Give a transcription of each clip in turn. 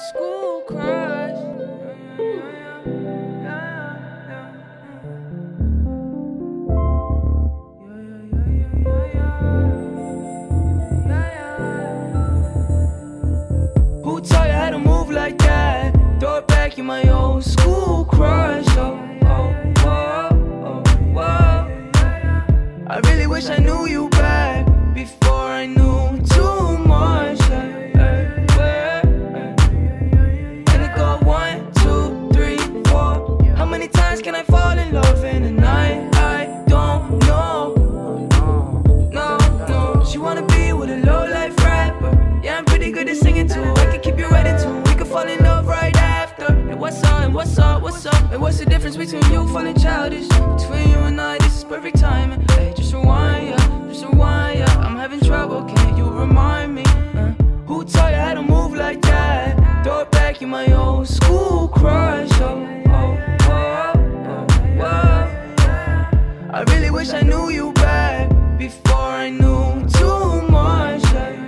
school crush. Who taught you how to move like that? Throw it back, you my old school crush. Oh, oh, oh, oh, oh. I really wish I knew you back before I knew too much. And it go 1, 2, 3, 4. How many times can I fall in love in a night? I don't know. No, no. She wanna be with a low life rapper. Yeah, I'm pretty good at singing too. I can keep you right in tune. We can fall in love right after. And what's up? And what's up? What's up? And what's the difference between you falling childish? Between you and I, this is perfect timing. Hey, just rewind, yeah. Just rewind, yeah. I'm having trouble. Can you remind me? Who taught you how to move like that? Throw it back, you my old school crush. Oh, oh, oh, oh, oh. I really wish I knew you back before I knew too much.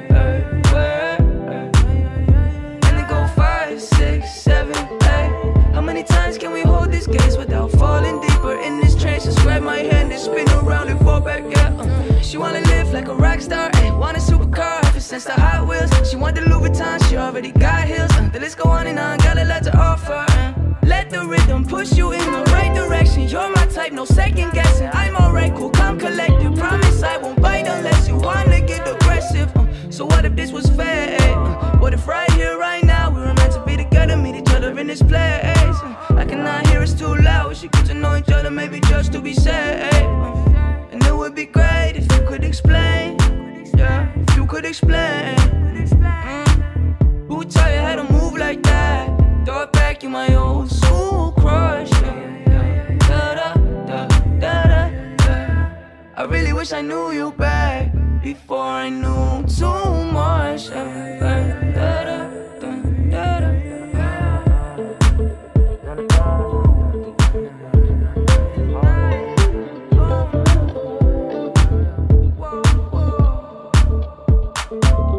And it go 5, 6, 7, 8. How many times can we hold this gaze without falling deeper in this trance? Just grab my hand and spin around and fall back, yeah. She wanna live like a rock star, want a supercar, ever since the Hot Wheels. She want the Louis Vuitton, she already got heels. The list go on and on, got a lot to offer. Let the rhythm push you in the right direction. You're my type, no second guessing. I'm alright, cool, calm, collected. Promise I won't bite unless you wanna get aggressive. So what if this was fair? What if right here, right now, we were meant to be together, meet each other in this place? I cannot hear us too loud. We should get to know each other, maybe just to be safe. And it would be great if you could explain. Yeah, if you could explain. Who taught you how to move like that? Throw it back, you my old school crush. Da, da, da, da, da, da. I really wish I knew you back before I knew too much. Da, da, da, da, da. Whoa, whoa.